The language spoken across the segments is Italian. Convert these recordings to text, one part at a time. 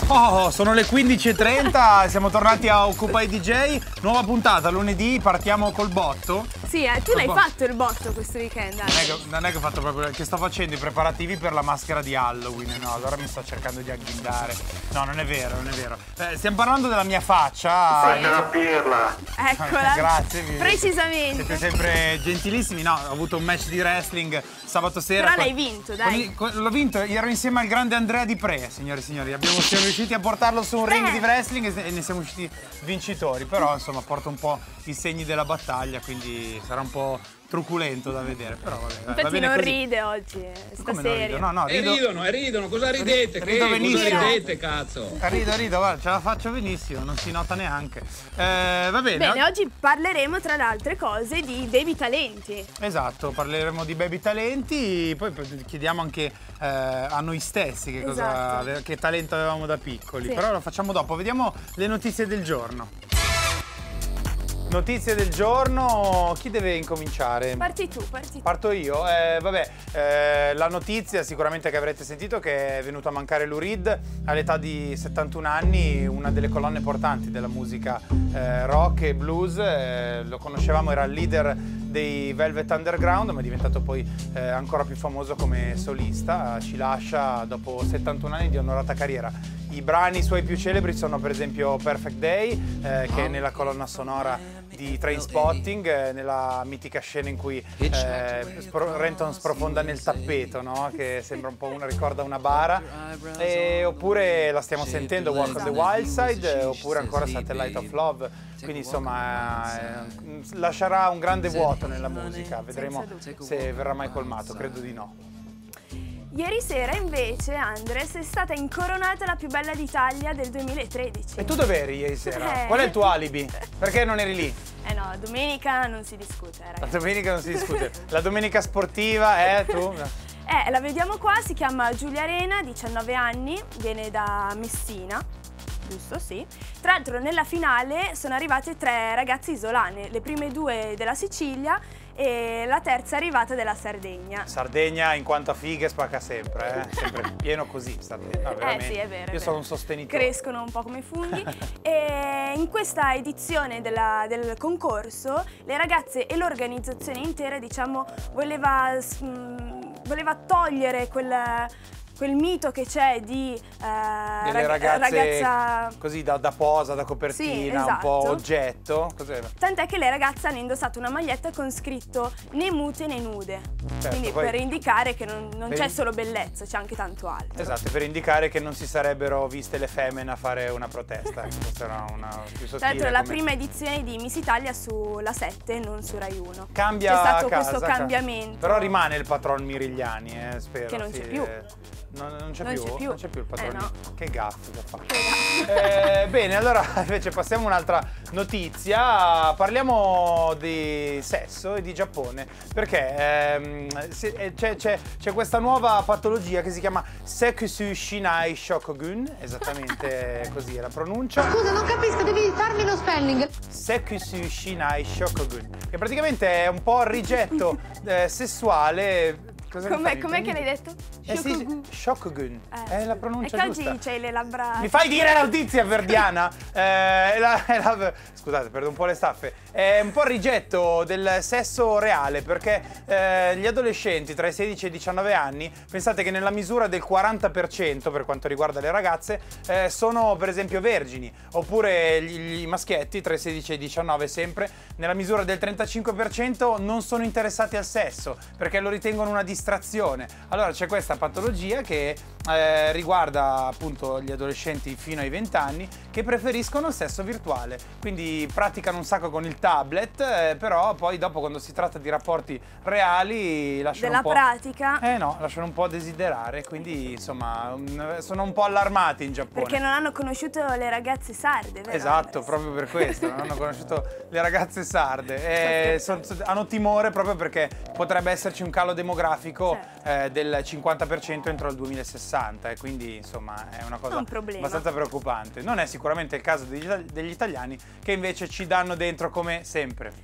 Oh, sono le 15:30, siamo tornati a Occupy DJ, nuova puntata, lunedì, partiamo col botto. Sì, tu l'hai fatto il botto questo weekend. Non è che ho fatto proprio, che sto facendo i preparativi per la maschera di Halloween, no, allora mi sto cercando di agghindare. No, non è vero, non è vero. Stiamo parlando della mia faccia. Sì. Una pirla. Eccola. Grazie. Precisamente. Siete sempre gentilissimi. No, ho avuto un match di wrestling sabato sera. Però l'hai vinto, dai. L'ho vinto, ero insieme al grande Andrea Di Pre, signore e signori. Siamo riusciti a portarlo su un ring di wrestling e ne siamo usciti vincitori. Però, insomma, porto un po' i segni della battaglia, quindi sarà un po' truculento da vedere, però vabbè. Infatti va bene non così. ride oggi, sta Come serio. No, ridono, cosa ridete? Rido benissimo. Cosa ridete, cazzo? Rido, guarda, ce la faccio benissimo, non si nota neanche. Va bene. Bene, oggi parleremo tra le altre cose di baby talenti. Esatto, parleremo di baby talenti, poi chiediamo anche a noi stessi che talento avevamo da piccoli, sì. Però lo facciamo dopo, vediamo le notizie del giorno. Notizie del giorno, chi deve incominciare? Parti tu. Parto io? La notizia sicuramente che avrete sentito che è venuto a mancare Lou Reed all'età di 71 anni, una delle colonne portanti della musica rock e blues. Lo conoscevamo, era il leader dei Velvet Underground, ma è diventato poi ancora più famoso come solista. Ci lascia dopo 71 anni di onorata carriera. I brani suoi più celebri sono per esempio Perfect Day, che è nella colonna sonora di Trainspotting, nella mitica scena in cui Renton sprofonda nel tappeto, no? Che sembra un po' ricorda una bara, oppure la stiamo sentendo Walk on the Wild Side, oppure ancora Satellite of Love, quindi insomma lascerà un grande vuoto nella musica, vedremo se verrà mai colmato, credo di no. Ieri sera invece, Andres, è stata incoronata la più bella d'Italia del 2013. E tu dov'eri ieri sera? Qual è il tuo alibi? Perché non eri lì? No, domenica non si discute, ragazzi. La domenica non si discute. La domenica sportiva, tu? La vediamo qua, si chiama Giulia Arena, 19 anni, viene da Messina. Giusto, sì. Tra l'altro nella finale sono arrivate 3 ragazze isolane, le prime 2 della Sicilia e la terza è arrivata della Sardegna. Sardegna in quanto a fighe spacca sempre, sempre pieno così Sardegna. No, sì, è vero. Io sono un sostenitore. Crescono un po' come funghi. E in questa edizione del concorso le ragazze e l'organizzazione intera, diciamo, voleva togliere quel mito che c'è di delle ragazza così da posa, da copertina, sì, esatto. Un po' oggetto. Cos'era? Tant'è che le ragazze hanno indossato una maglietta con scritto né mute né nude. Certo, quindi poi, per indicare che non c'è solo bellezza, c'è anche tanto altro. Esatto, per indicare che non si sarebbero viste le femmine a fare una protesta. Questa era una più sottile. Tra l'altro la prima edizione di Miss Italia sulla 7, non su Rai 1. C'è stato questo cambiamento. Però rimane il patron Mirigliani, spero. Che non c'è più. Non c'è più il patron. No. Che gaffo che fa. Bene, allora invece passiamo a un'altra notizia. Parliamo di sesso e di Giappone. Perché c'è questa nuova patologia che si chiama Sekusu Shinai Shokugun. Esattamente così è la pronuncia. Scusa, non capisco, devi farmi lo spelling. Sekusu Shinai Shokugun. Che praticamente è un po' il rigetto sessuale. Com'è che l'hai detto? Sì, Shokugun. È la pronuncia giusta. giusta. Oggi c'hai le labbra... Mi fai dire la notizia verdiana? Scusate, perdo un po' le staffe. È un po' il rigetto del sesso reale, perché gli adolescenti tra i 16 e i 19 anni, pensate che nella misura del 40% per quanto riguarda le ragazze, sono per esempio vergini, oppure i maschietti tra i 16 e i 19 sempre, nella misura del 35% non sono interessati al sesso, perché lo ritengono una distrazione. Allora c'è questa patologia che riguarda appunto gli adolescenti fino ai 20 anni che preferiscono il sesso virtuale, quindi praticano un sacco con il tablet, però poi dopo quando si tratta di rapporti reali lasciano un po'... pratica? Lasciano un po' a desiderare, quindi insomma sono un po' allarmati in Giappone. Perché non hanno conosciuto le ragazze sarde, vero? Esatto, proprio per questo, non hanno conosciuto le ragazze sarde. Hanno timore proprio perché potrebbe esserci un calo demografico del 50% entro il 2060 e quindi insomma è una cosa abbastanza preoccupante. Non è sicuramente il caso degli italiani che invece ci danno dentro come sempre.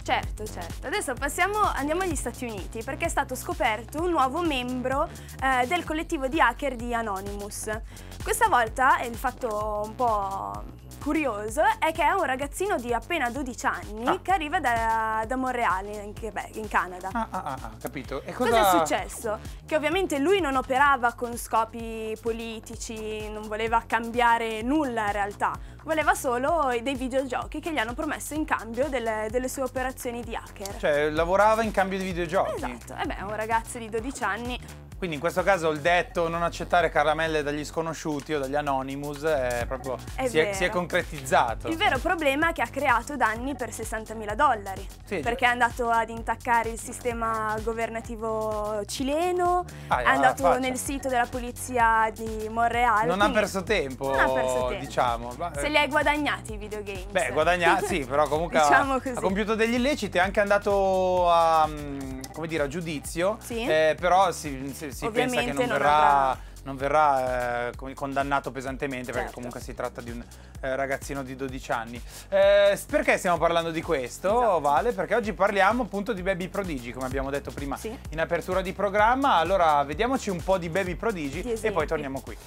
Certo. Adesso andiamo agli Stati Uniti perché è stato scoperto un nuovo membro del collettivo di hacker di Anonymous. Questa volta il fatto un po' curioso è che è un ragazzino di appena 12 anni che arriva da Montreal, in Canada. Capito. E cosa è successo? Che ovviamente lui non operava con scopi politici, non voleva cambiare nulla in realtà, voleva solo dei videogiochi che gli hanno promesso in cambio delle sue operazioni di hacker. Cioè, lavorava in cambio di videogiochi? Esatto, è un ragazzo di 12 anni. Quindi in questo caso il detto non accettare caramelle dagli sconosciuti o dagli Anonymous si è concretizzato. Il vero problema è che ha creato danni per $60.000, perché è andato ad intaccare il sistema governativo cileno, è andato nel sito della polizia di Montreal. Non ha perso tempo, diciamo. Se li hai guadagnati i videogames. Beh, guadagnati sì, però comunque diciamo ha compiuto degli illeciti, è anche andato a giudizio, però si pensa che non verrà condannato pesantemente, perché comunque si tratta di un ragazzino di 12 anni. Perché stiamo parlando di questo, esatto, Vale? Perché oggi parliamo appunto di Baby Prodigi, come abbiamo detto prima in apertura di programma. Allora vediamoci un po' di Baby Prodigi e poi torniamo qui.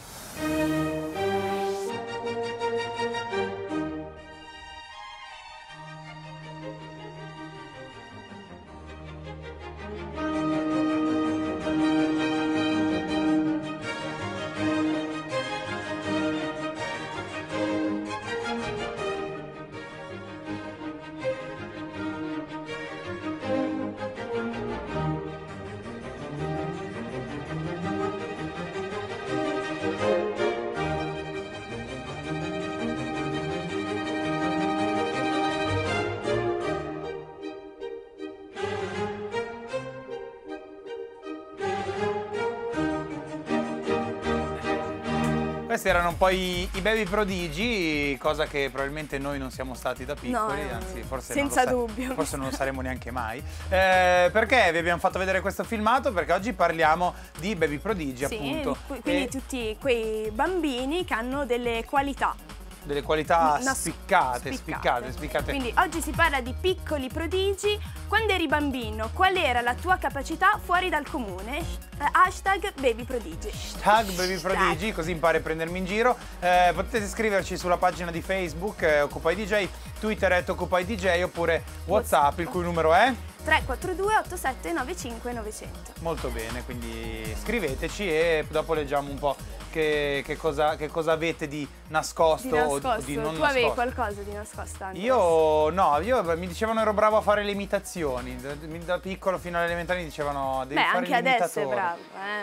Questi erano un po' i Baby Prodigi, cosa che probabilmente noi non siamo stati da piccoli, anzi forse senza dubbio. Forse non lo saremo neanche mai. Perché vi abbiamo fatto vedere questo filmato? Perché oggi parliamo di Baby Prodigi, appunto. Quindi tutti quei bambini che hanno delle qualità. Delle qualità spiccate. Quindi oggi si parla di piccoli prodigi. Quando eri bambino, qual era la tua capacità fuori dal comune? Hashtag Baby Prodigi. Hashtag Baby Prodigi, così impari a prendermi in giro. Potete scriverci sulla pagina di Facebook Occupy DJ, Twitter @OccupyDJ oppure WhatsApp, il cui numero è 342 87 95 900. Molto bene, quindi scriveteci e dopo leggiamo un po' che cosa avete di nascosto o di non nascosto. Tu avevi qualcosa di nascosto anche? Io mi dicevano ero bravo a fare le imitazioni. Da piccolo fino alle elementari mi dicevano devi fare anche adesso è bravo.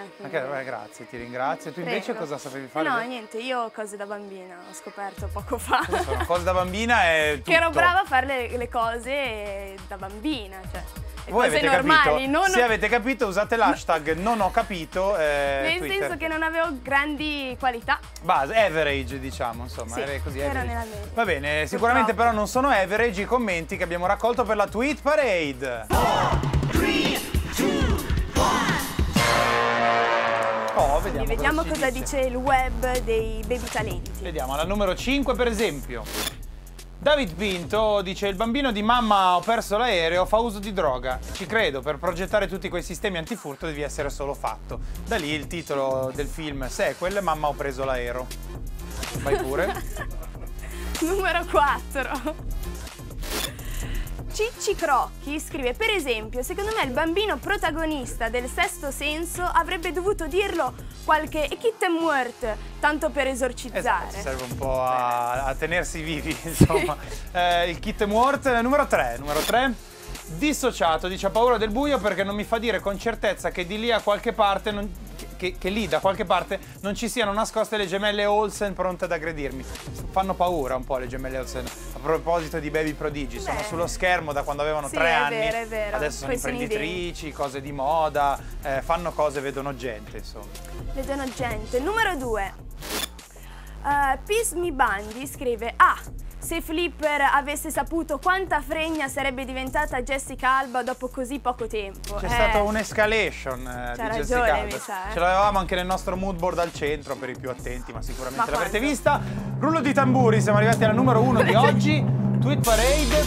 Grazie, ti ringrazio. Tu invece cosa sapevi fare? No, niente, io cose da bambina ho scoperto poco fa. Cose da bambina è tutto. Che ero brava a fare le cose da bambina, cioè. Voi cose avete normali, capito? Se avete capito usate l'hashtag non ho capito. Nel Twitter. senso che non avevo grandi qualità. Base, average diciamo, insomma, sì, era così. Era nella media. Va bene, sicuramente però non sono average i commenti che abbiamo raccolto per la Tweet Parade. 4, 3, 2, 1. Vediamo cosa dice il web dei baby talenti. Vediamo, alla numero 5 per esempio. David Pinto dice il bambino di mamma ho perso l'aereo fa uso di droga. Ci credo, per progettare tutti quei sistemi antifurto devi essere solo fatto. Da lì il titolo del film sequel Mamma ho preso l'aereo. Vai pure. Numero 4. Cicci Crocchi scrive: per esempio, secondo me il bambino protagonista del Sesto Senso avrebbe dovuto dirlo qualche kitten muert, tanto per esorcizzare. Esatto, serve un po' a tenersi vivi, insomma. Il kit muort, numero 3. Dissociato, dice ha paura del buio perché non mi fa dire con certezza che di lì a qualche parte che lì da qualche parte non ci siano nascoste le gemelle Olsen pronte ad aggredirmi. Fanno paura un po' le gemelle Olsen. A proposito di Baby Prodigi, sono sullo schermo da quando avevano 3 anni. È vero. Adesso sono imprenditrici, cose di moda, fanno cose, vedono gente, insomma. Vedono gente. Numero 2. Peace Me Bandi scrive: se Flipper avesse saputo quanta fregna sarebbe diventata Jessica Alba dopo così poco tempo. C'è stata un'escalation di Jessica Alba. Ce l'avevamo anche nel nostro mood board al centro per i più attenti, ma sicuramente l'avrete vista. Rullo di tamburi, siamo arrivati alla numero 1 di oggi. Tweet Parade.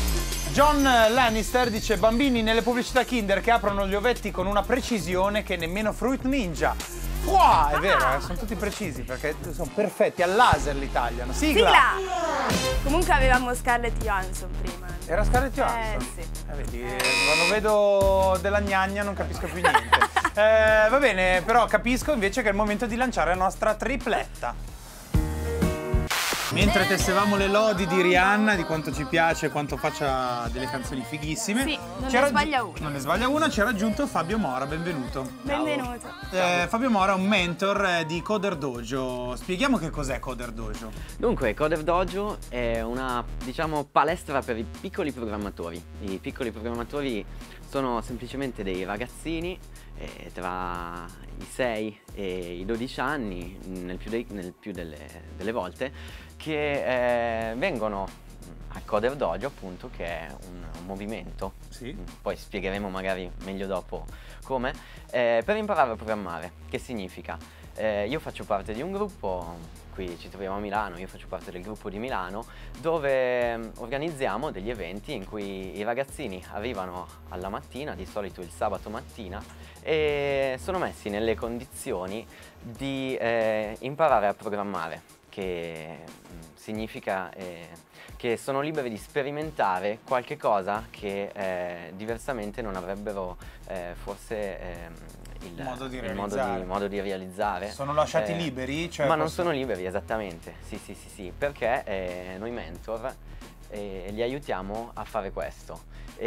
John Lannister dice bambini nelle pubblicità Kinder che aprono gli ovetti con una precisione che nemmeno Fruit Ninja. Wow, è vero, sono tutti precisi perché sono perfetti, al laser li tagliano. Sigla! Comunque avevamo Scarlett Johansson prima. Era Scarlett Johansson? Sì. Vedi, quando vedo della gnagna non capisco più niente. Va bene, però capisco invece che è il momento di lanciare la nostra tripletta. Mentre tessevamo le lodi di Rihanna, di quanto ci piace, quanto faccia delle canzoni fighissime. Sì, non ne sbaglia una. Non ne sbaglia una, ci ha raggiunto Fabio Mora, benvenuto. Benvenuto. Fabio Mora è un mentor di Coder Dojo. Spieghiamo che cos'è Coder Dojo. Dunque, Coder Dojo è una, diciamo, palestra per i piccoli programmatori. I piccoli programmatori sono semplicemente dei ragazzini tra i 6 e i 12 anni, nel più delle volte, che vengono a Coder Dojo, appunto, che è un movimento, sì. Poi spiegheremo magari meglio dopo come, per imparare a programmare. Che significa? Io faccio parte di un gruppo, qui ci troviamo a Milano, io faccio parte del gruppo di Milano, dove organizziamo degli eventi in cui i ragazzini arrivano alla mattina, di solito il sabato mattina, e sono messi nelle condizioni di imparare a programmare, che significa che sono liberi di sperimentare qualche cosa che diversamente non avrebbero forse il modo di realizzare. Sono lasciati liberi? Cioè ma non sono liberi, esattamente, sì, perché noi mentor li aiutiamo a fare questo.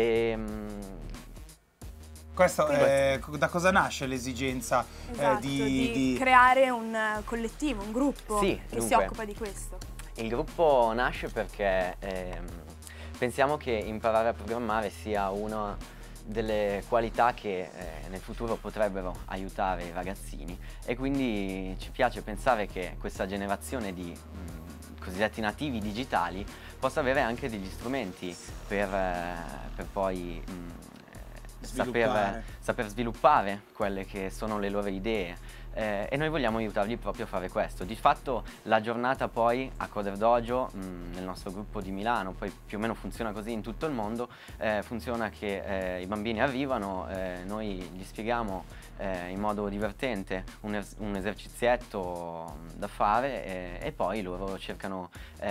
Da cosa nasce l'esigenza di creare un collettivo, un gruppo che si occupa di questo? Il gruppo nasce perché pensiamo che imparare a programmare sia una delle qualità che nel futuro potrebbero aiutare i ragazzini, e quindi ci piace pensare che questa generazione di cosiddetti nativi digitali possa avere anche degli strumenti per poi saper sviluppare quelle che sono le loro idee, e noi vogliamo aiutarli proprio a fare questo. Di fatto la giornata poi a Coder Dojo, nel nostro gruppo di Milano, poi più o meno funziona così in tutto il mondo, funziona che i bambini arrivano, noi gli spieghiamo in modo divertente un esercizietto da fare, e poi loro cercano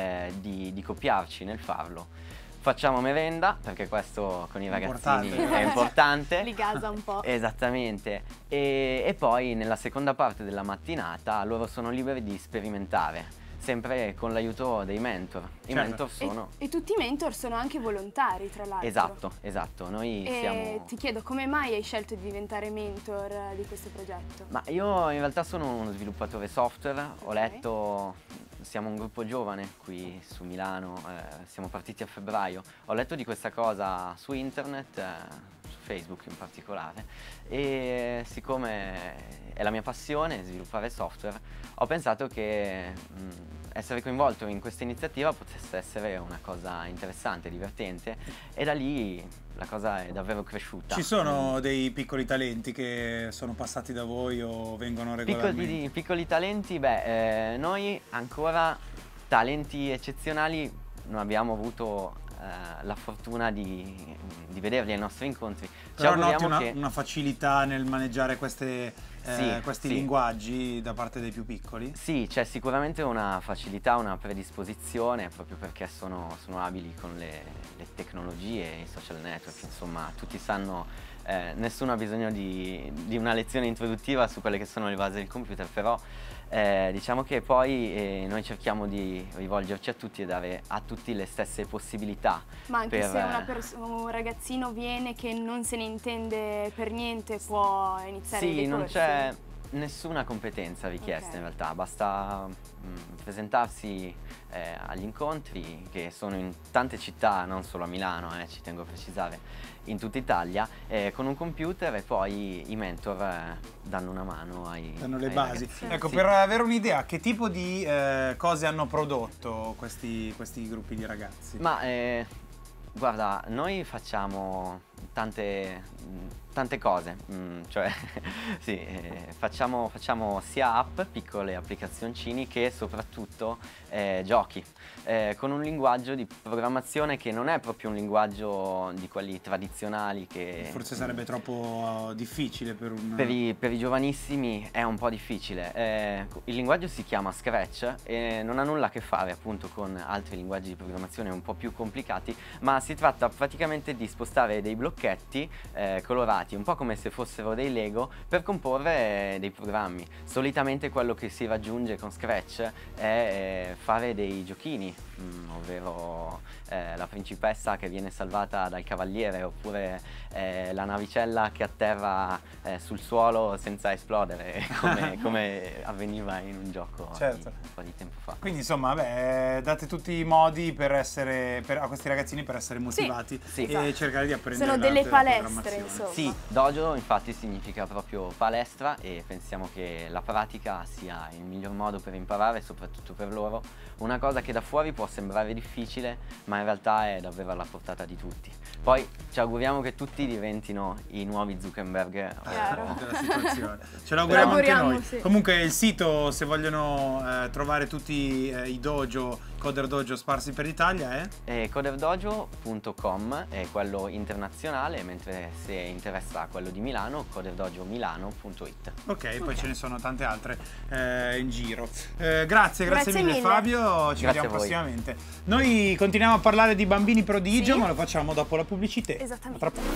di copiarci nel farlo. Facciamo merenda, perché questo con i ragazzini è importante. Li gasa un po'. Esattamente. E poi nella seconda parte della mattinata loro sono liberi di sperimentare, sempre con l'aiuto dei mentor. I mentor sono... E tutti i mentor sono anche volontari, tra l'altro. Esatto. Noi siamo... Ti chiedo, come mai hai scelto di diventare mentor di questo progetto? Ma io in realtà sono uno sviluppatore software, ho letto... Siamo un gruppo giovane qui su Milano, siamo partiti a febbraio. Ho letto di questa cosa su internet, su Facebook in particolare, e siccome è la mia passione sviluppare software, ho pensato che essere coinvolto in questa iniziativa potesse essere una cosa interessante, divertente, e da lì la cosa è davvero cresciuta. Ci sono dei piccoli talenti che sono passati da voi o vengono regolarmente? Piccoli talenti, noi ancora talenti eccezionali non abbiamo avuto la fortuna di vederli ai nostri incontri. Però noti una facilità nel maneggiare questi linguaggi da parte dei più piccoli? Sì, c'è sicuramente una facilità, una predisposizione, proprio perché sono abili con le tecnologie, i social network, insomma, tutti sanno, nessuno ha bisogno di una lezione introduttiva su quelle che sono le basi del computer, però diciamo che poi noi cerchiamo di rivolgerci a tutti e dare a tutti le stesse possibilità. Ma anche se un ragazzino viene che non se ne intende per niente, può iniziare dei corsi? Sì, non c'è nessuna competenza richiesta in realtà, basta presentarsi agli incontri, che sono in tante città, non solo a Milano, ci tengo a precisare, in tutta Italia, con un computer, e poi i mentor danno una mano ai basi. Ragazzini. Ecco, per avere un'idea, che tipo di cose hanno prodotto questi gruppi di ragazzi? Ma guarda, noi facciamo tante cose, cioè sì, facciamo sia app, piccole applicazioncini, che soprattutto giochi, con un linguaggio di programmazione che non è proprio un linguaggio di quelli tradizionali che... Forse sarebbe troppo difficile per un... Per i giovanissimi è un po' difficile. Il linguaggio si chiama Scratch e non ha nulla a che fare appunto con altri linguaggi di programmazione un po' più complicati, ma si tratta praticamente di spostare dei blocchetti colorati, un po' come se fossero dei Lego, per comporre dei programmi. Solitamente quello che si raggiunge con Scratch è fare dei giochini, ovvero la principessa che viene salvata dal cavaliere, oppure la navicella che atterra sul suolo senza esplodere, come avveniva in un gioco certo. un po' di tempo fa. Quindi insomma, date tutti i modi per a questi ragazzini per essere motivati Sì. e cercare di apprendere. Sono delle la palestre, programmazione. insomma. Sì, dojo infatti significa proprio palestra, e pensiamo che la pratica sia il miglior modo per imparare, soprattutto per loro. Una cosa che da fuori può sembrare difficile, ma in realtà è davvero alla portata di tutti. Poi ci auguriamo che tutti diventino i nuovi Zuckerberg della situazione. Ce l'auguriamo anche noi. Sì. Comunque il sito, se vogliono trovare tutti i dojo, Coder Dojo sparsi per l'Italia è? Coderdojo.com è quello internazionale, mentre se interessa quello di Milano, coderdojomilano.it. Ok, poi ce ne sono tante altre in giro. Grazie mille Fabio, ci vediamo prossimamente. Noi continuiamo a parlare di bambini prodigio, ma lo facciamo dopo la pubblicità. Esattamente. Tra poco.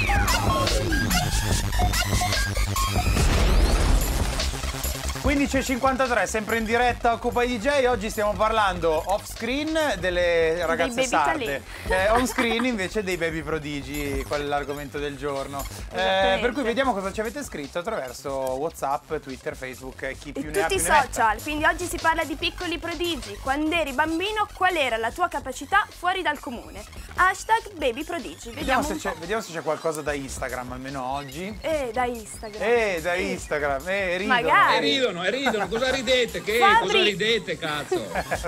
15:53, sempre in diretta Occupa i DJ. Oggi stiamo parlando off screen delle ragazze sarde, on screen invece dei baby prodigi, qual è l'argomento del giorno. Per cui vediamo cosa ci avete scritto attraverso WhatsApp, Twitter, Facebook e chi più ne ha più tutti i ne metta. social. Quindi oggi si parla di piccoli prodigi. Quando eri bambino, qual era la tua capacità fuori dal comune? Hashtag baby prodigi. Vediamo se c'è qualcosa da Instagram almeno oggi. Da Instagram. Da Instagram. Ridono. Magari. Ridono, cosa ridete? Fabri. Cosa ridete, cazzo?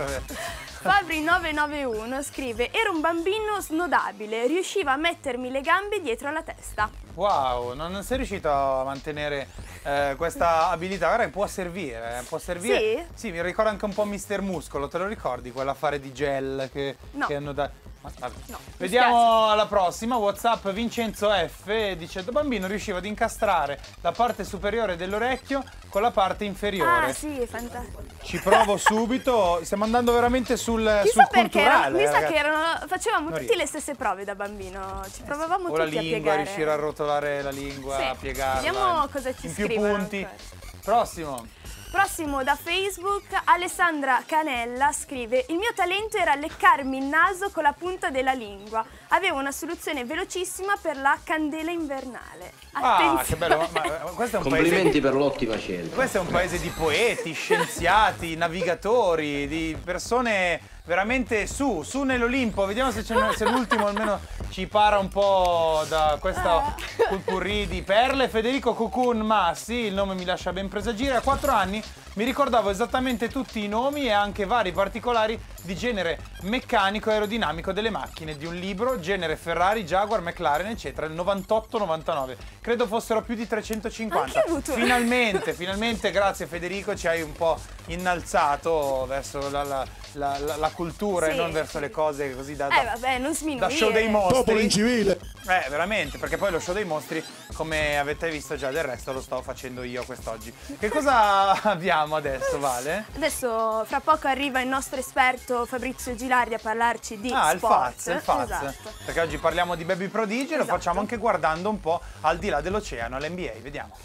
Fabri991 scrive: ero un bambino snodabile, riusciva a mettermi le gambe dietro la testa. Wow, non sei riuscito a mantenere questa abilità. Guarda, può servire, può servire. Sì? Sì, mi ricorda anche un po' Mister Muscolo, te lo ricordi? Quell'affare di gel che hanno dato. No, vediamo alla prossima. WhatsApp Vincenzo F dice: da bambino riuscivo ad incastrare la parte superiore dell'orecchio con la parte inferiore. Ah sì, è fantastico. Ci provo subito. Stiamo andando veramente sul Chissà perché culturale. mi sa ragazzi. che facevamo Non tutti riesco. le stesse prove da bambino. Ci provavamo O la tutti a lingua, piegare. riuscire a rotolare la lingua, Sì. a piegarla. Vediamo cosa ci in più scrivono punti. ancora. Prossimo. Prossimo da Facebook, Alessandra Canella scrive: il mio talento era leccarmi il naso con la punta della lingua. Avevo una soluzione velocissima per la candela invernale. Attenzione. Ah, che bello. Ma questo è un Complimenti paese... per l'ottima scelta. Questo è un paese di poeti, scienziati, navigatori, di persone veramente su nell'Olimpo. Vediamo se l'ultimo almeno ci para un po' da questa pulpurri di perle. Federico Cucun Massi, il nome mi lascia ben presagire. A 4 anni mi ricordavo esattamente tutti i nomi e anche vari particolari di genere meccanico e aerodinamico delle macchine di un libro, genere Ferrari, Jaguar, McLaren, eccetera, il 98-99. Credo fossero più di 350. Anche avuto. Finalmente, grazie Federico, ci hai un po' innalzato verso la cultura, Sì. e non verso le cose così da Vabbè, non sminuire. show dei mostri. Popolo incivile. Veramente, perché poi lo show dei mostri, come avete visto già, del resto lo sto facendo io quest'oggi. Che cosa abbiamo adesso, Vale? Adesso fra poco arriva il nostro esperto Fabrizio Gilardi a parlarci di Il sport. Faz. Esatto. Perché oggi parliamo di baby prodigi e lo Esatto. facciamo anche guardando un po' al di là dell'oceano, all'NBA. Vediamo.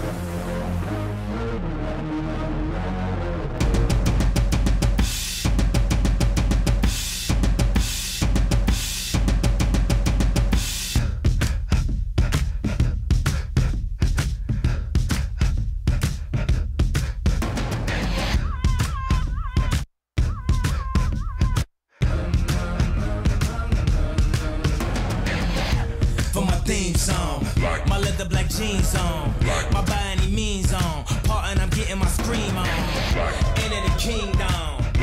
For my theme song, my leather black jeans on, my by any means on, part and I'm getting my scream on, into the kingdom,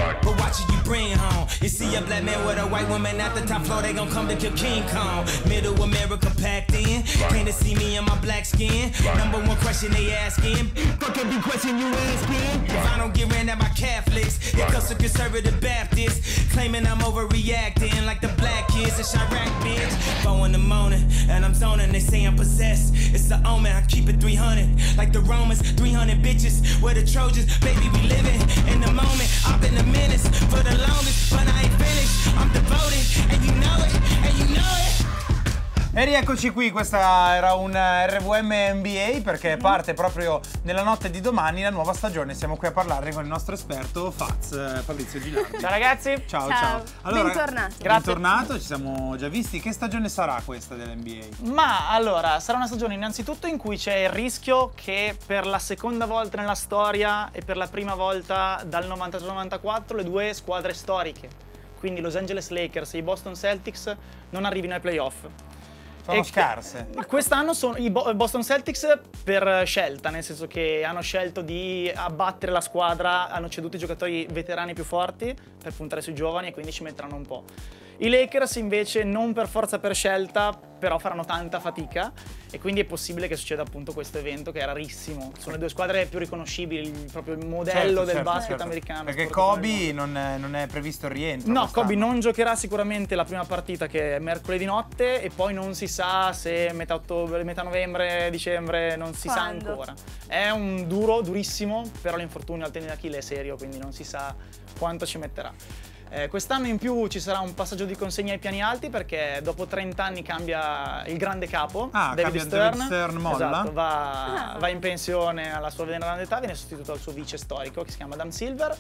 but watch it you bring home. You see a black man with a white woman at the top floor, they gon' come to kill King Kong. Middle America packed in, came to see me in my black skin. Number one question they asking, fuck every question you asking. If I don't get ran at my Catholics, here comes the conservative Baptist, claiming I'm overreacting like the black kids in Chirac, bitch. 4 in the morning, and I'm zoning, they say I'm possessed. It's the omen, I keep it 300, like the Romans, 300 bitches, we're the Trojans, baby, we living in the moment. I've been a menace for the longest, but I ain't finished, I'm devoted, and you know it, and you know it. E rieccoci qui, questa era un RVM NBA perché parte proprio nella notte di domani la nuova stagione. Siamo qui a parlare con il nostro esperto Faz, Fabrizio Gilardi. Ciao ragazzi. Ciao. Allora, bentornato. Bentornato, ci siamo già visti. Che stagione sarà questa dell'NBA? Ma allora, sarà una stagione innanzitutto in cui c'è il rischio che per la seconda volta nella storia e per la prima volta dal 93-94 le due squadre storiche, quindi Los Angeles Lakers e i Boston Celtics, non arrivino ai playoff. Sono scarse. Quest'anno sono i Boston Celtics per scelta, nel senso che hanno scelto di abbattere la squadra, hanno ceduto i giocatori veterani più forti per puntare sui giovani e quindi ci metteranno un po'. I Lakers invece non per forza per scelta, però faranno tanta fatica e quindi è possibile che succeda appunto questo evento che è rarissimo. Sono le due squadre più riconoscibili, proprio il modello del basket americano. Perché Kobe non è previsto il rientro. No, Kobe non giocherà sicuramente la prima partita che è mercoledì notte e poi non si sa se metà ottobre, metà novembre, dicembre, non si sa ancora. È un durissimo, però l'infortunio al tendine d'Achille è serio, quindi non si sa quanto ci metterà. Quest'anno in più ci sarà un passaggio di consegna ai piani alti perché dopo 30 anni cambia il grande capo, David Stern molla. Esatto, va in pensione alla sua veneranda età, viene sostituito dal suo vice storico che si chiama Adam Silver.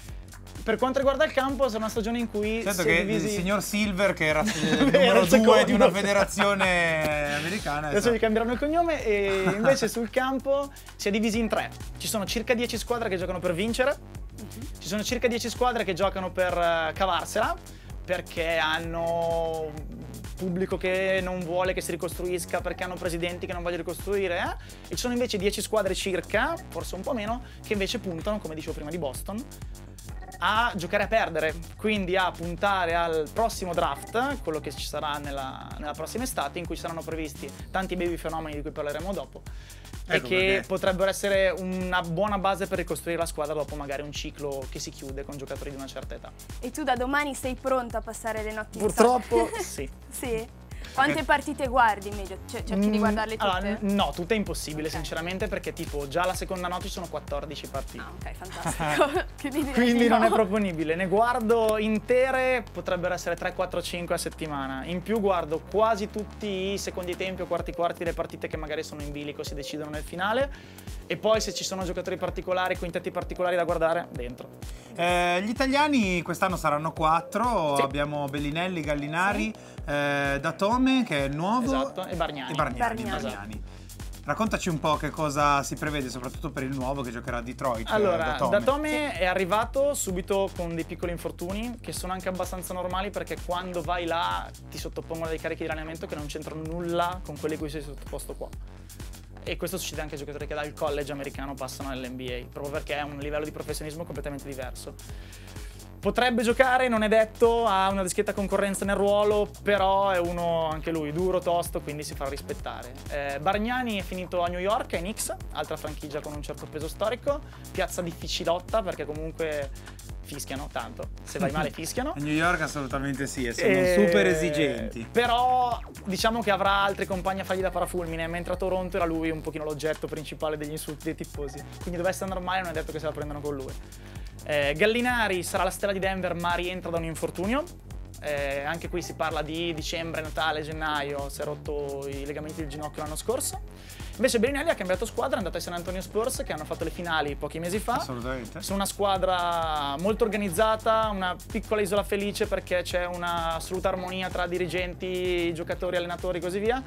Per quanto riguarda il campo, sarà una stagione in cui certo si che è divisi... il signor Silver, che era il numero 2 di una federazione americana. Adesso gli cambieranno il cognome e invece sul campo si è divisi in 3. Ci sono circa 10 squadre che giocano per vincere. Ci sono circa 10 squadre che giocano per cavarsela perché hanno pubblico che non vuole che si ricostruisca, perché hanno presidenti che non vogliono ricostruire, e ci sono invece 10 squadre circa, forse un po' meno, che invece puntano, come dicevo prima di Boston, a giocare a perdere, quindi a puntare al prossimo draft, quello che ci sarà nella prossima estate, in cui saranno previsti tanti baby fenomeni di cui parleremo dopo. E che potrebbero essere una buona base per ricostruire la squadra dopo magari un ciclo che si chiude con giocatori di una certa età. E tu da domani sei pronto a passare le notti Purtroppo sì. Sì? Quante partite guardi in media? Cerchi di guardarle tutte? Allora, no, tutte è impossibile sinceramente perché tipo già la seconda notte ci sono 14 partite. Ah, ok, fantastico. Quindi non è proponibile. Ne guardo intere, potrebbero essere 3, 4, 5 a settimana. In più guardo quasi tutti i secondi tempi o quarti delle partite che magari sono in bilico, si decidono nel finale. E poi se ci sono giocatori particolari, quintetti particolari da guardare, dentro. Gli italiani quest'anno saranno 4, sì. Abbiamo Bellinelli, Gallinari, Datome che è nuovo, esatto, e Bargnani. Raccontaci un po' che cosa si prevede, soprattutto per il nuovo che giocherà a Detroit. Allora, Datome è arrivato subito con dei piccoli infortuni che sono anche abbastanza normali perché quando vai là ti sottopongono dei carichi di allenamento che non c'entrano nulla con quelli a cui sei sottoposto qua. E questo succede anche ai giocatori che dal college americano passano all'NBA, proprio perché è un livello di professionismo completamente diverso. Potrebbe giocare, non è detto, ha una discreta concorrenza nel ruolo, però è uno anche lui duro, tosto, quindi si farà rispettare. Bargnani è finito a New York, ai Knicks, altra franchigia con un certo peso storico, piazza difficilotta perché comunque fischiano tanto, se vai male fischiano. A New York assolutamente sì, e sono super esigenti. Però diciamo che avrà altri compagni a fargli da parafulmine, mentre a Toronto era lui un pochino l'oggetto principale degli insulti dei tifosi. Quindi dovesse andare male non è detto che se la prendano con lui. Gallinari sarà la stella di Denver ma rientra da un infortunio. Anche qui si parla di dicembre, Natale, gennaio, si è rotto i legamenti del ginocchio l'anno scorso. Invece Bellinelli ha cambiato squadra, è andato ai San Antonio Spurs che hanno fatto le finali pochi mesi fa. Assolutamente. Sono una squadra molto organizzata, una piccola isola felice perché c'è una assoluta armonia tra dirigenti, giocatori, allenatori e così via.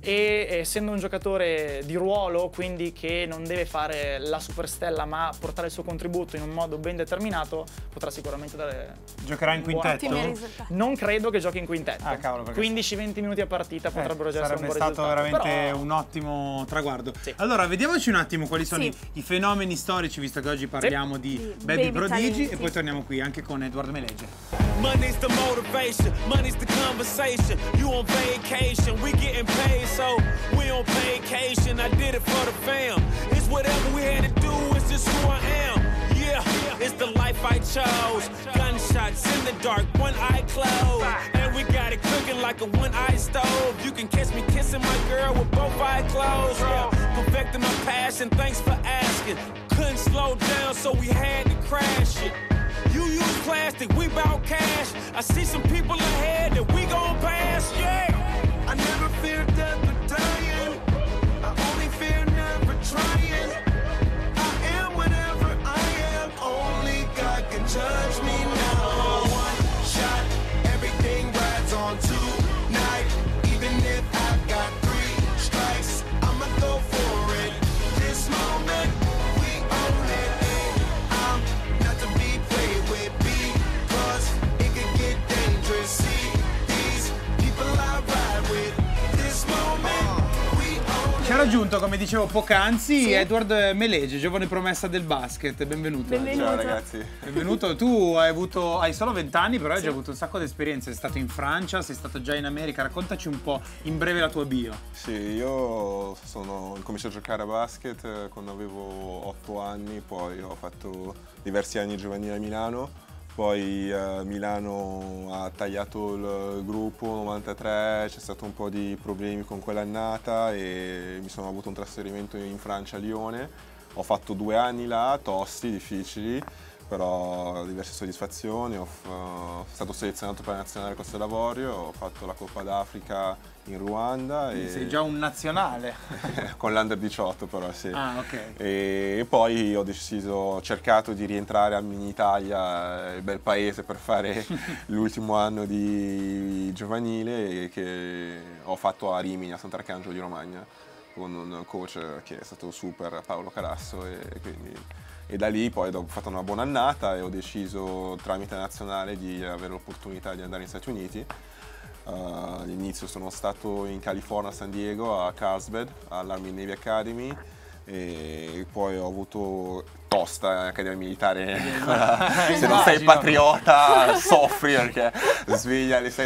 e essendo un giocatore di ruolo, quindi che non deve fare la superstella ma portare il suo contributo in un modo ben determinato, potrà sicuramente dare... Giocherà in quintetto? Ottimi risultati. Non credo che giochi in quintetto. Ah, cavolo, perché 15-20 minuti a partita potrebbero già essere un sarebbe buon stato risultato. veramente Però... un ottimo traguardo. Sì. Allora, vediamoci un attimo quali sono Sì. i fenomeni storici, visto che oggi parliamo di Di baby baby prodigi, talenti. e poi torniamo qui anche con Edward Melegge. Money's the motivation, money's the conversation. You on vacation, we getting paid, so we on vacation. I did it for the fam. It's whatever we had to do, it's just who I am. Yeah, it's the life I chose. Gunshots in the dark, one eye closed. And we got it cooking like a one-eye stove. You can catch me kissing my girl with both eyes closed. Yeah, perfecting my passion, thanks for asking. Couldn't slow down, so we had to crash it. You use plastic, we bout cash. I see some people ahead that we gon' pass, yeah. I never fear death or dying. I only fear never trying. I am whatever I am. Only God can judge me now. One shot, everything rides on tonight. Even if I've got 3 strikes, I'ma go for it. This moment, we own it. I'm not to be played with because it could get dangerous. See these people I ride with. This moment, we own Ci ha it. raggiunto, come dicevo poc'anzi, Sì. Edward Melegge, giovane promessa del basket. Benvenuto. Benvenuto. Ciao ragazzi. Benvenuto. Tu hai solo 20 anni, però hai già avuto un sacco di esperienze. Sei stato in Francia, sei stato già in America. Raccontaci un po' in breve la tua bio. Sì, io ho cominciato a giocare a basket quando avevo 8 anni, poi ho fatto diversi anni giovanili a Milano, poi Milano ha tagliato il gruppo 93, c'è stato un po' di problemi con quell'annata e mi sono avuto un trasferimento in Francia a Lione. Ho fatto 2 anni là, tosti, difficili, però diverse soddisfazioni. Ho stato selezionato per la nazionale Costa d'Avorio, ho fatto la Coppa d'Africa in Ruanda. Quindi E sei già un nazionale. con l'Under 18 però, sì. Ah, ok. E poi ho cercato di rientrare in Italia, il bel paese, per fare l'ultimo anno di giovanile che ho fatto a Rimini, a Sant'Arcangelo di Romagna, con un coach che è stato super, Paolo Carasso, e da lì poi ho fatto una buona annata e ho deciso tramite la nazionale di avere l'opportunità di andare negli Stati Uniti. All'inizio sono stato in California, a San Diego, a Carlsbad, all'Army Navy Academy, e poi ho avuto tosta accademia militare. Se non sei patriota soffri, perché sveglia alle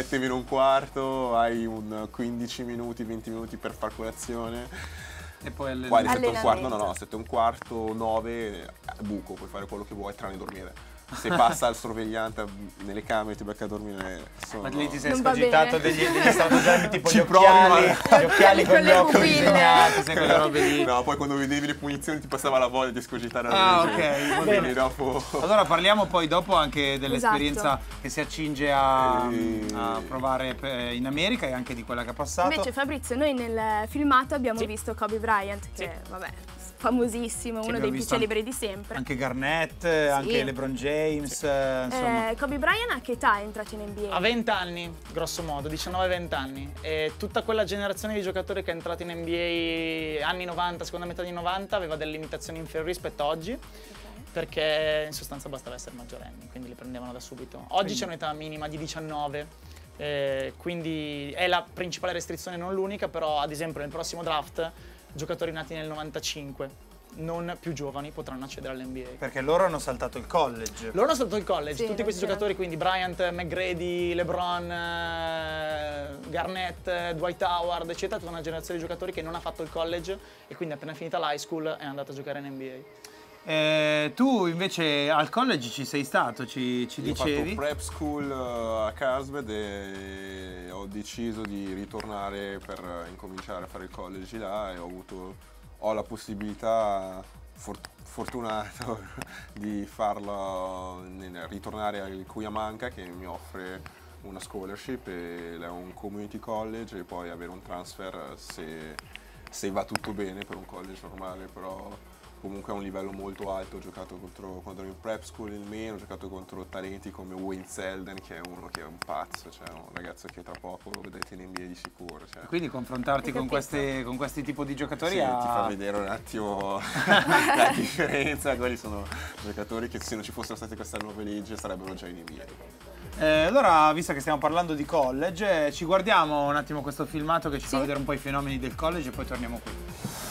7:15, hai un 15 minuti, 20 minuti per far colazione. E poi Qua alle 7:15, Allenamento. 7:15, 9, buco, puoi fare quello che vuoi tranne dormire. Se passa il sorvegliante nelle camere e ti becca a dormire, Ma lì ti sei Non va scogitato bene. degli stratagemmi tipo Ci gli provi, occhiali, ma- gli occhiali con Con gli le occhi pupille. disegnati, sai quelle robe lì. No, poi quando vedevi le punizioni ti passava la voglia di escogitare Ah, la legge. ok, va Quindi bene. dopo... Allora parliamo poi dopo anche dell'esperienza Esatto. che si accinge a provare in America e anche di quella che ha passato. Invece Fabrizio, noi nel filmato abbiamo visto Kobe Bryant, che vabbè, famosissimo, uno abbiamo dei più visto celebri di sempre. Anche Garnett, anche LeBron James, insomma. Kobe Bryant a che età è entrato in NBA? A 20 anni, grosso modo, 19-20 anni. E tutta quella generazione di giocatori che è entrata in NBA anni 90, seconda metà anni 90, aveva delle limitazioni inferiori rispetto a oggi, perché in sostanza bastava essere maggiorenni, quindi li prendevano da subito. Oggi c'è un'età minima di 19, quindi è la principale restrizione, non l'unica, però ad esempio nel prossimo draft giocatori nati nel 95, non più giovani, potranno accedere all'NBA. Perché loro hanno saltato il college. Loro hanno saltato il college, Sì, tutti questi è vero. giocatori, quindi Bryant, McGrady, LeBron, Garnett, Dwight Howard, eccetera, tutta una generazione di giocatori che non ha fatto il college e quindi appena finita l'high school è andato a giocare in NBA. Tu invece al college ci sei stato, ci Io ho fatto dicevi. prep school a Carlsbad e ho deciso di ritornare per incominciare a fare il college là e ho la possibilità, fortunato, di farlo, ritornare al Cuyamanca, che mi offre una scholarship, e è un community college, e poi avere un transfer se va tutto bene per un college normale, però comunque a un livello molto alto. Ho giocato contro il prep school in Maine, ho giocato contro talenti come Wayne Selden, che è uno che è un pazzo, cioè un ragazzo che tra poco lo vedrete in NBA di sicuro. Cioè. Quindi confrontarti con questi tipi di giocatori ti fa vedere un attimo la differenza. Quelli sono giocatori che se non ci fossero state queste nuove leggi sarebbero già in NBA. Allora, visto che stiamo parlando di college, ci guardiamo un attimo questo filmato che ci fa vedere un po' i fenomeni del college e poi torniamo qui.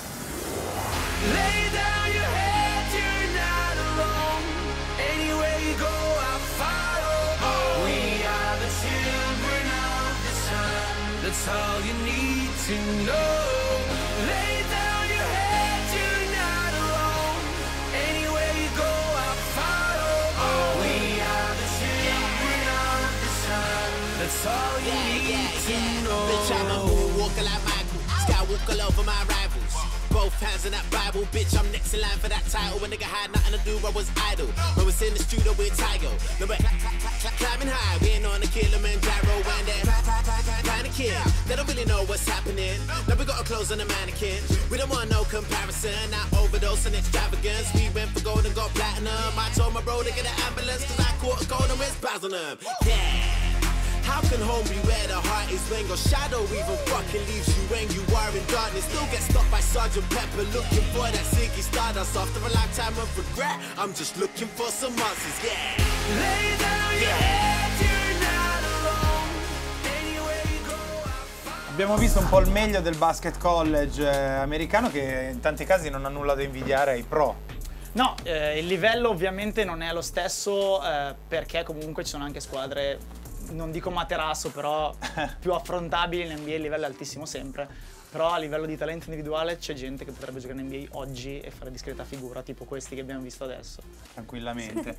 Lay down your head, you're not alone. Anywhere you go, I'll follow. We are the children of the sun. That's all you need to know. Lay down your head, you're not alone. Anywhere you go, I'll follow. We are the children of the sun. That's all you need to know. Bitch, I'm a moonwalker like Michael. Skywalker over my rivals. Both hands in that Bible, bitch, I'm next in line for that title. When nigga had nothing to do, I was idle. When we in the studio with Tygo. No, but climbing high, we ain't on the Kilimanjaro. And then trying to kill, they don't really know what's happening. Now we got our clothes on the mannequin. We don't want no comparison, not overdose and extravagance. We went for gold and got platinum. I told my bro to get an ambulance, cause I caught a golden wrist bars on them. Yeah. How can home be where the heart is when your shadow even fucking leaves you when you are in darkness? Still get stopped by Sergeant Pepper looking for that Ziggy Stardust. After a lifetime of regret, I'm just looking for some answers, yeah. Lay down your head, you're not alone. Anywhere you go, I'll follow. Abbiamo visto un po' il meglio del basket college americano, che in tanti casi non ha nulla da invidiare ai pro. No, il livello ovviamente non è lo stesso perché comunque ci sono anche squadre, non dico materasso, però più affrontabili. In NBA il livello è altissimo sempre, però a livello di talento individuale c'è gente che potrebbe giocare in NBA oggi e fare discreta figura, tipo questi che abbiamo visto adesso. Tranquillamente.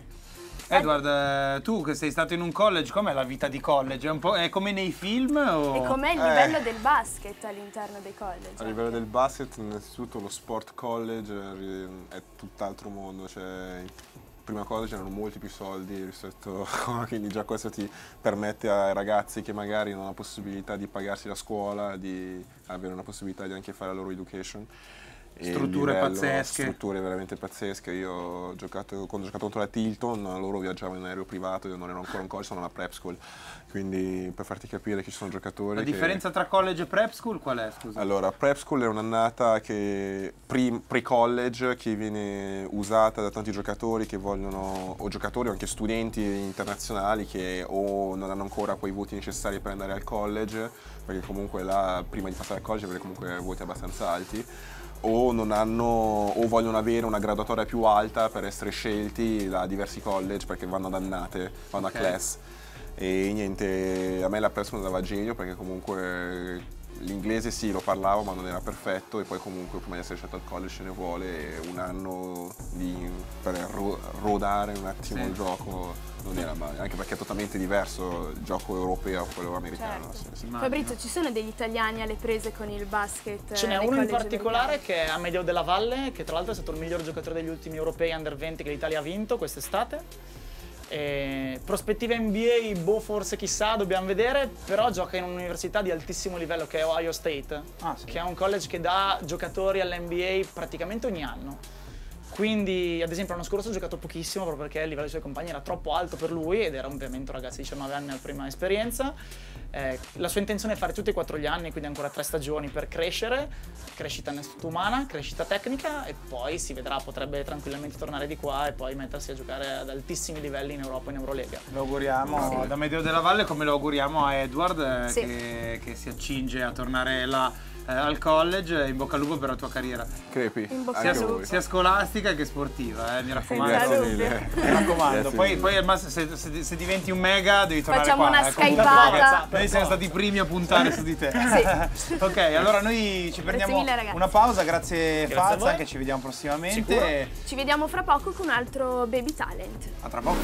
Edward, tu che sei stato in un college, com'è la vita di college? È come nei film? O... E com'è il livello del basket all'interno dei college? A livello del basket, innanzitutto lo sport college è tutt'altro mondo, cioè prima cosa c'erano molti più soldi rispetto a, quindi già questo ti permette ai ragazzi che magari non hanno la possibilità di pagarsi la scuola di avere una possibilità di anche fare la loro education. Strutture pazzesche. Strutture veramente pazzesche. Io ho giocato, quando ho giocato contro la Tilton, loro viaggiavano in aereo privato, io non ero ancora un college, sono una prep school. Quindi per farti capire che ci sono giocatori. La differenza tra college e prep school qual è, scusa? Allora, prep school è un'annata che pre-college che viene usata da tanti giocatori che vogliono, o giocatori o anche studenti internazionali che o non hanno ancora quei voti necessari per andare al college, perché comunque là prima di passare al college avere comunque voti abbastanza alti, o non hanno, o vogliono avere una graduatoria più alta per essere scelti da diversi college perché vanno ad annate, vanno a class. E niente, a me la persona dava genio perché comunque l'inglese sì, lo parlavo ma non era perfetto, e poi comunque prima di essere scelto al college ce ne vuole un anno per rodare un attimo il gioco. Non era male, anche perché è totalmente diverso il gioco europeo da quello americano. Certo. Sì. Fabrizio, ci sono degli italiani alle prese con il basket? Ce n'è uno in particolare che è Amedeo Della Valle, che tra l'altro è stato il miglior giocatore degli ultimi europei under 20 che l'Italia ha vinto quest'estate. Prospettiva NBA, boh, forse chissà, dobbiamo vedere, però gioca in un'università di altissimo livello che è Ohio State, che è un college che dà giocatori all'NBA praticamente ogni anno. Quindi, ad esempio, l'anno scorso ho giocato pochissimo proprio perché il livello dei suoi compagni era troppo alto per lui ed era ovviamente un ragazzo di 19 anni alla prima esperienza. La sua intenzione è fare tutti e 4 gli anni, quindi ancora 3 stagioni per crescere, crescita umana, crescita tecnica, e poi si vedrà, potrebbe tranquillamente tornare di qua e poi mettersi a giocare ad altissimi livelli in Europa e in Eurolega. Lo auguriamo da Amedeo Della Valle, come lo auguriamo a Edward che si accinge a tornare là al college. In bocca al lupo per la tua carriera. Crepi, sia scolastica che sportiva, mi raccomando. Senza dubbio. Mi raccomando. Poi al massimo, se diventi un mega devi tornare Facciamo qua. una skypata. Noi siamo stati i primi a puntare su di te. Sì. Ok, allora noi ci prendiamo una pausa. Grazie Fazza, che ci vediamo prossimamente. Ci vediamo fra poco con un altro Baby Talent. A tra poco.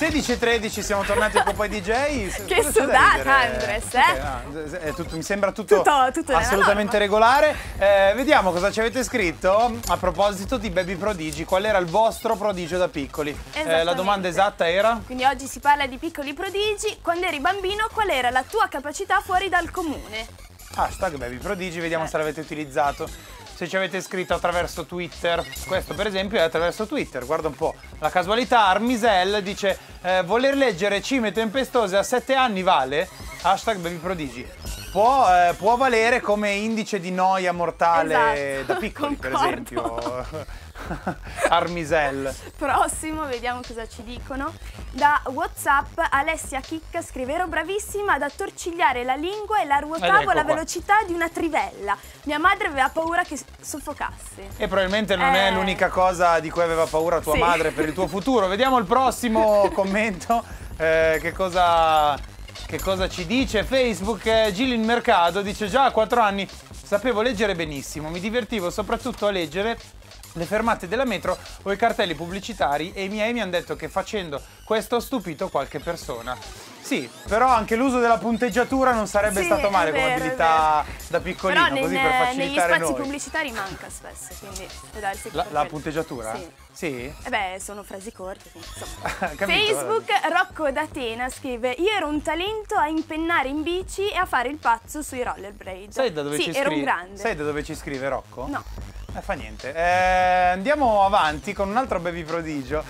16:13 siamo tornati a Coppa DJ. Che sudata, Andres, mi sembra tutto assolutamente regolare. Vediamo cosa ci avete scritto a proposito di Baby Prodigi. Qual era il vostro prodigio da piccoli? La domanda esatta era? Quindi oggi si parla di piccoli prodigi. Quando eri bambino, qual era la tua capacità fuori dal comune? Hashtag Baby Prodigi, vediamo se l'avete utilizzato. Se ci avete scritto attraverso Twitter, questo per esempio è attraverso Twitter, guarda un po' la casualità. Armisel dice voler leggere cime tempestose a 7 anni vale? Hashtag Baby Prodigi. Può valere come indice di noia mortale da piccoli, per esempio. Armisel. Prossimo, vediamo cosa ci dicono. Da WhatsApp Alessia Chicca scrive: ero bravissima ad attorcigliare la lingua e la ruotavo alla velocità di una trivella. Mia madre aveva paura che soffocassi. E probabilmente non è l'unica cosa di cui aveva paura tua madre per il tuo futuro. Vediamo il prossimo commento. Che cosa ci dice? Facebook, Gilin Mercado dice: già a 4 anni sapevo leggere benissimo, mi divertivo soprattutto a leggere le fermate della metro o i cartelli pubblicitari e i miei mi hanno detto che facendo questo ho stupito qualche persona. Sì, però anche l'uso della punteggiatura non sarebbe stato male come abilità da piccolino, però così per facilitare negli spazi noi. pubblicitari manca spesso, quindi la punteggiatura? Sì. Sì? Sono frasi corte, insomma. Capito, Facebook, Rocco d'Atena scrive: io ero un talento a impennare in bici e a fare il pazzo sui rollerblade. Sai da dove ci scrive? Ero un grande. Sai da dove ci scrive Rocco? No. Fa niente. Andiamo avanti con un altro baby prodigio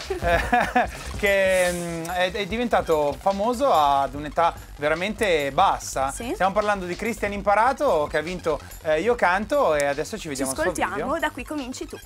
che è diventato famoso ad un'età veramente bassa. Sì. Stiamo parlando di Cristian Imparato che ha vinto Io Canto e adesso ci vediamo il suo video. Ascoltiamo, da qui cominci tu.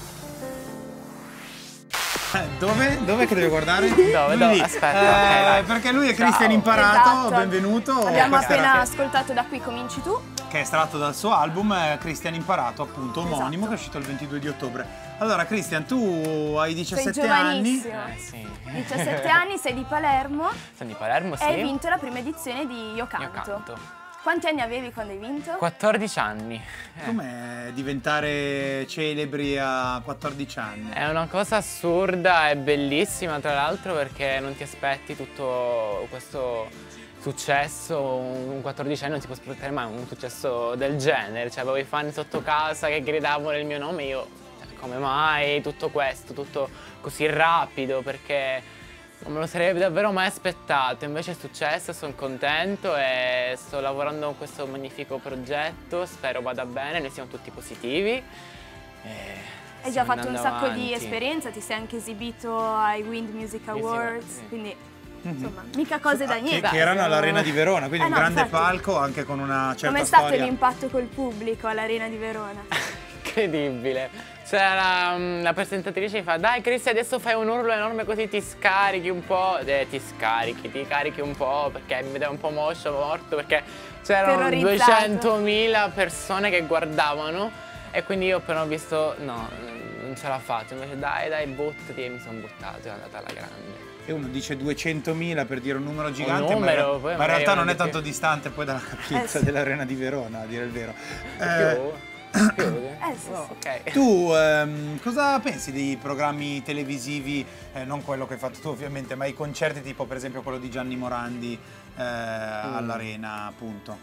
Dove che deve guardare? Dove? Aspetta. Perché lui è Cristian Imparato, esatto. Benvenuto. Abbiamo appena ascoltato Da qui cominci tu, che è estratto dal suo album Cristian Imparato, appunto omonimo, Esatto. che è uscito il 22 di ottobre. Allora Cristian, tu hai 17 sei anni. giovanissimo. Sì. 17 anni, sei di Palermo Sono di Palermo, sì. e hai vinto la prima edizione di Io Canto. Io Canto. Quanti anni avevi quando hai vinto? 14 anni. Com'è diventare celebri a 14 anni? È una cosa assurda e bellissima, tra l'altro, perché non ti aspetti tutto questo successo. Un 14enne non si può aspettare mai un successo del genere. Cioè, avevo i fan sotto casa che gridavano il mio nome e io, come mai tutto questo, tutto così rapido, perché non me lo sarei davvero mai aspettato. Invece è successo, sono contento e sto lavorando con questo magnifico progetto, spero vada bene, noi siamo tutti positivi. Hai già fatto un sacco di esperienza, ti sei anche esibito ai Wind Music Awards, sì. quindi insomma, mica cose da niente. Che erano all'Arena di Verona, quindi un no, grande infatti. palco anche con una certa Com'è storia. stato l'impatto col pubblico all'Arena di Verona? Incredibile. Cioè la presentatrice mi fa: dai Cristi, adesso fai un urlo enorme così ti scarichi un po'. Ti carichi un po', perché mi vedeva un po' morto, perché c'erano 200.000 persone che guardavano e quindi io appena ho visto no, non ce l'ha fatto. Invece dai buttati, e mi sono buttato, è andata alla grande. E uno dice 200.000 per dire un numero gigante, Un numero, ma in realtà non è tanto distante poi dalla capienza dell'Arena di Verona, a dire il vero. Sì. Ok. Tu cosa pensi dei programmi televisivi, non quello che hai fatto tu ovviamente, ma i concerti tipo per esempio quello di Gianni Morandi all'Arena, appunto?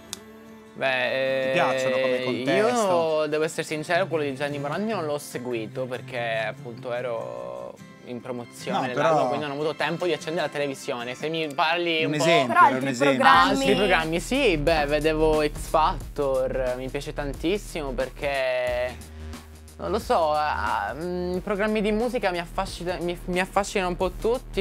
Beh, ti piacciono come contesto? Io devo essere sincero, quello di Gianni Morandi non l'ho seguito perché appunto ero in promozione dell'album, quindi non ho avuto tempo di accendere la televisione. Se mi parli un esempio, po'... altri programmi. Altri programmi, sì, vedevo X Factor, mi piace tantissimo perché... Non lo so, i programmi di musica mi affascinano un po' tutti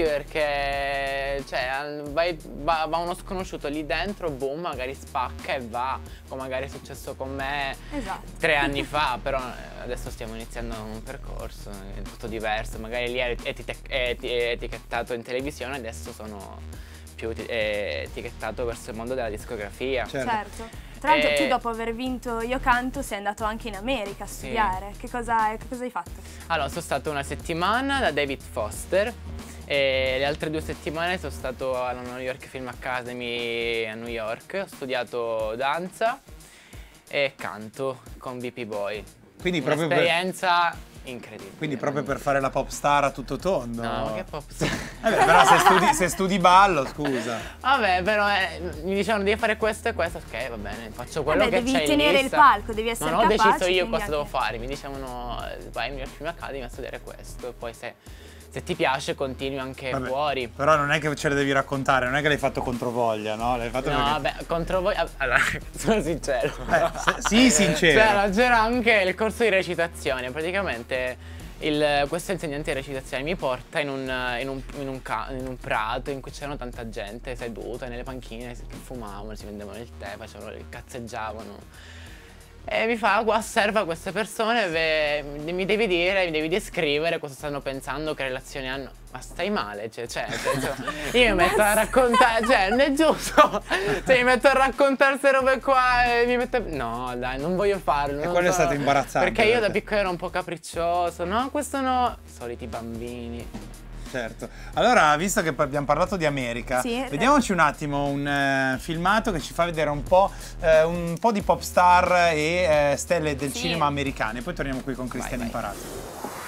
perché cioè, va uno sconosciuto lì dentro, boom, magari spacca e va, come magari è successo con me 3 anni fa, però adesso stiamo iniziando un percorso, è tutto diverso, magari lì è etichettato in televisione, adesso sono più etichettato verso il mondo della discografia. Certo. Tra l'altro tu dopo aver vinto Io Canto sei andato anche in America a studiare. Che cosa hai fatto? Allora, sono stato una settimana da David Foster e le altre 2 settimane sono stato alla New York Film Academy a New York. Ho studiato danza e canto con BP Boy. Quindi proprio un'esperienza incredibile. Quindi proprio per fare la pop star a tutto tondo. No, ma che pop star? Però se studi ballo, scusa. Vabbè, però mi dicevano devi fare questo e questo, ok, va bene, faccio quello che c'è in lista. Devi tenere il palco, devi essere capace. Non ho deciso io cosa anche... devo fare, mi dicevano vai in Film Academy a studiare questo e poi se ti piace continui anche fuori. Però non è che ce le devi raccontare, non è che l'hai fatto controvoglia, no? L'hai fatto no, vabbè, controvoglia. Allora, sono sincero. Sì, sincero. C'era anche il corso di recitazione, praticamente. Questo insegnante di recitazione mi porta in un prato in cui c'erano tanta gente seduta nelle panchine che fumavano, si vendevano il tè, cazzeggiavano. E mi fa, osserva queste persone, mi devi descrivere cosa stanno pensando, che relazioni hanno. Ma stai male? Io mi metto a raccontare, non è giusto. Mi metto a raccontare queste robe qua e mi metto. No, dai, non voglio farlo. E quello è stato imbarazzante. Perché io da piccolo ero un po' capriccioso. No, questo no. Soliti bambini. Certo. Allora, visto che abbiamo parlato di America, vediamoci un attimo un filmato che ci fa vedere un po' di pop star e stelle del cinema americane. Poi torniamo qui con Cristiano Imparato.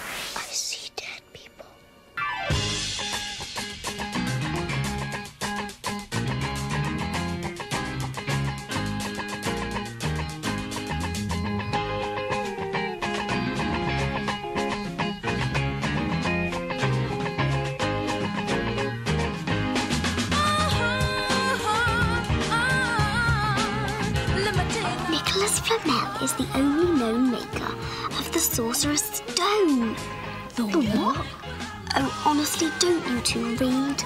Nicholas Flamel is the only known maker of the Sorcerer's Stone. The what? Oh, honestly, don't you two read?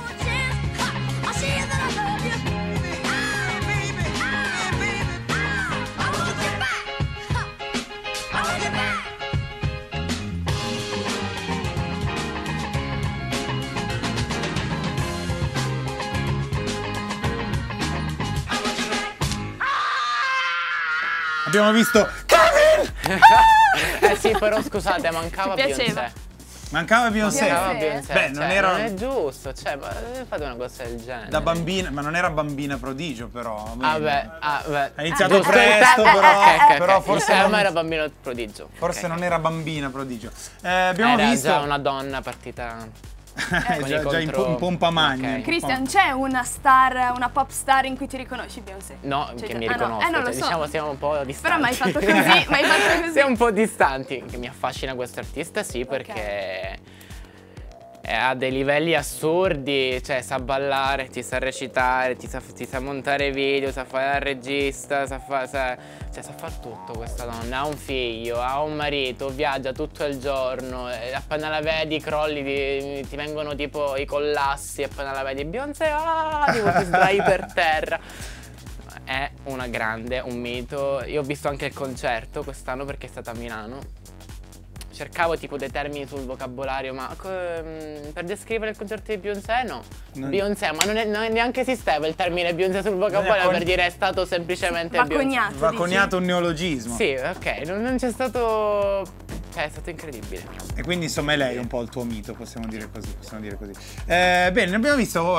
Abbiamo visto Kevin! Sì, però scusate, mancava Beyoncé. Mancava Beyoncé? Beh, non è giusto, fate una cosa del genere. Da bambina, ma non era bambina prodigio però. Vabbè. Ha iniziato presto, però forse non era bambino prodigio. Forse non era bambina prodigio. Abbiamo visto già una donna partita già in pompa magna. Cristian, c'è una star, una pop star in cui ti riconosci Beyoncé? No, che mi riconosco. Non lo so. Diciamo siamo un po' distanti. Però mi hai fatto così, Siamo un po' distanti. Che mi affascina questo artista, sì, perché ha dei livelli assurdi, sa ballare, ti sa recitare, ti sa montare video, sa fare il regista, sa fare tutto questa donna. Ha un figlio, ha un marito, viaggia tutto il giorno, appena la vedi crolli, ti vengono tipo i collassi, appena la vedi Beyoncé, tipo ti sdrai per terra. È una grande, un mito. Io ho visto anche il concerto quest'anno perché è stata a Milano. Cercavo tipo dei termini sul vocabolario, ma per descrivere il concerto di Beyoncé Beyoncé, ma non è neanche esisteva il termine Beyoncé sul vocabolario per dire è stato semplicemente Beyoncé. Va coniato un neologismo. Sì, ok, non c'è stato. È stato incredibile. E quindi insomma è lei un po' il tuo mito, possiamo dire così. Bene, abbiamo visto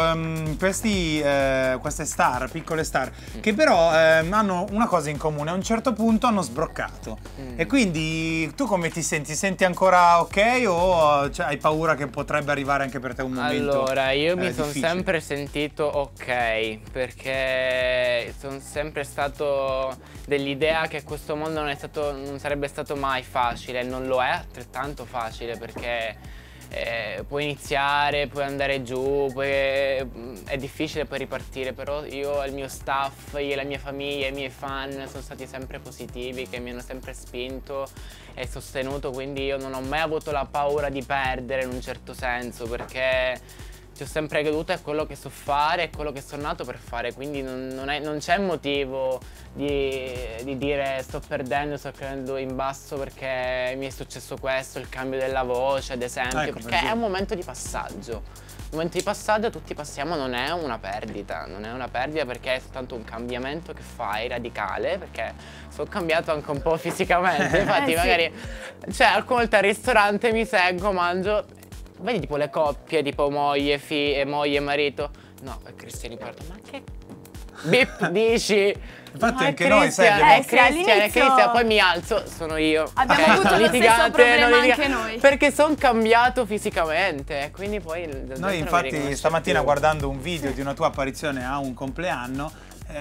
queste star, piccole star, che però hanno una cosa in comune, a un certo punto hanno sbroccato. E quindi tu come ti senti? Senti ancora ok o hai paura che potrebbe arrivare anche per te un momento? Allora, io mi sono sempre sentito ok, perché sono sempre stato dell'idea che questo mondo non sarebbe stato mai facile, non lo è altrettanto facile perché puoi iniziare, puoi andare giù, è difficile poi ripartire, però io e il mio staff, io e la mia famiglia, i miei fan sono stati sempre positivi, che mi hanno sempre spinto e sostenuto, quindi io non ho mai avuto la paura di perdere in un certo senso, perché ci ho sempre creduto, è quello che so fare, è quello che sono nato per fare, quindi non c'è motivo di dire sto perdendo, sto cadendo in basso perché mi è successo questo, il cambio della voce ad esempio, perché è un momento di passaggio. Un momento di passaggio tutti passiamo, non è una perdita, perché è soltanto un cambiamento che fai radicale, perché sono cambiato anche un po' fisicamente, infatti magari alcune volte al ristorante mi seguo, mangio. Vedi tipo le coppie, tipo moglie e marito. No, Cristiano Imparato, ma che bip dici? Infatti Ma anche noi, sai, Cristian, abbiamo... è Cristian, poi mi alzo, sono io. Abbiamo Ok? avuto lo stesso problema anche noi. Perché sono cambiato fisicamente, quindi poi... Noi infatti stamattina guardando un video di una tua apparizione a un compleanno,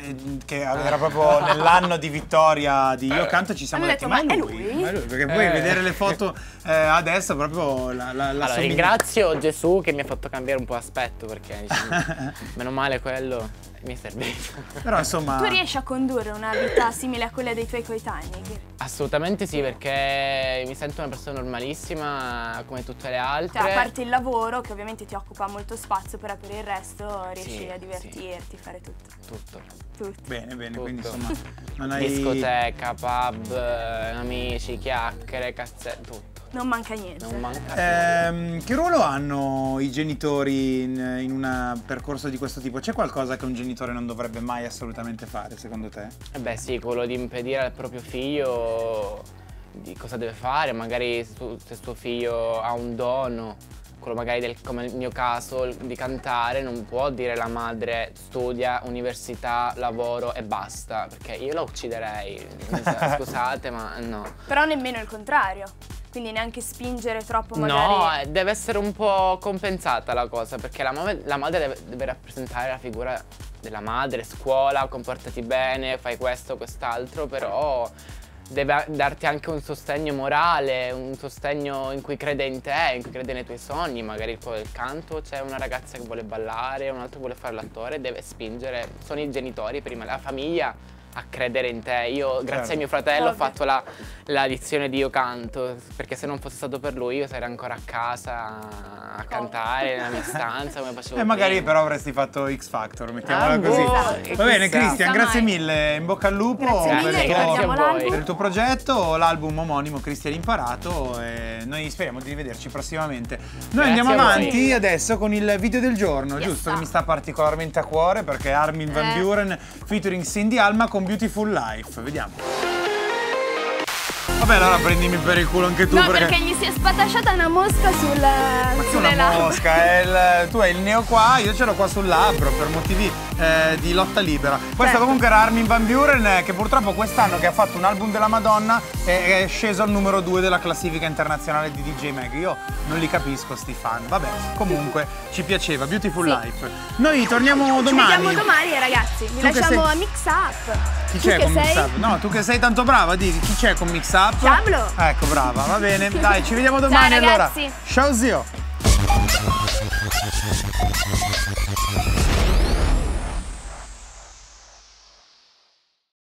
che era proprio nell'anno di vittoria di Io Canto, ci siamo detti ma è lui? Ma è lui? Perché poi vedere le foto adesso proprio allora, ringrazio Gesù che mi ha fatto cambiare un po' aspetto, perché meno male quello mi è servito. Però insomma... Tu riesci a condurre una vita simile a quella dei tuoi coetanei? Assolutamente sì, perché mi sento una persona normalissima come tutte le altre. Cioè, a parte il lavoro, che ovviamente ti occupa molto spazio, però per il resto riesci a divertirti, fare tutto. Bene, tutto. quindi insomma non hai... Discoteca, pub, amici, chiacchiere, cazzette, tutto. Non manca niente. Non manca che ruolo hanno i genitori in un percorso di questo tipo? C'è qualcosa che un genitore non dovrebbe mai assolutamente fare, secondo te? Beh sì, quello di impedire al proprio figlio di cosa deve fare, magari se suo figlio ha un dono, quello magari come nel mio caso di cantare, non può dire la madre studia, università, lavoro e basta, perché io la ucciderei, scusate ma no. Però nemmeno il contrario. Quindi neanche spingere troppo magari... No, deve essere un po' compensata la cosa, perché la madre deve rappresentare la figura della madre, scuola, comportati bene, fai questo, quest'altro, però deve darti anche un sostegno morale, un sostegno in cui crede in te, in cui crede nei tuoi sogni. Magari il canto, c'è una ragazza che vuole ballare, un altro vuole fare l'attore, deve spingere, sono i genitori prima, la famiglia a credere in te. Io grazie a mio fratello ho fatto la lezione di Io Canto, perché se non fosse stato per lui io sarei ancora a casa a cantare nella mia stanza come facevo magari prima. però avresti fatto X Factor, mettiamola così. Va bene Cristian, grazie mille, in bocca al lupo per il tuo progetto, l'album omonimo Cristian Imparato, e noi speriamo di rivederci prossimamente. Noi andiamo avanti adesso con il video del giorno, giusto? Che mi sta particolarmente a cuore perché Armin van Buuren featuring Cindy Alma con Beautiful Life, vediamo. Vabbè, allora prendimi per il culo anche tu. No, perché gli si è spatasciata una mosca sulle una labbra. mosca, tu hai il neo qua, io ce l'ho qua sul labbro per motivi di lotta libera. Questo comunque era Armin van Buuren, che purtroppo quest'anno che ha fatto un album della Madonna è sceso al numero 2 della classifica internazionale di DJ Mag. Io non li capisco sti fan. Vabbè, comunque ci piaceva, Beautiful Life. Noi torniamo domani. Ci vediamo domani ragazzi, vi lasciamo a Mix Up. Chi c'è con Mix Up? No, tu che sei tanto brava, di chi c'è con Mix Up? Ciao. Ecco, brava, va bene. Dai, ci vediamo domani. Ciao, allora. ragazzi. Ciao zio.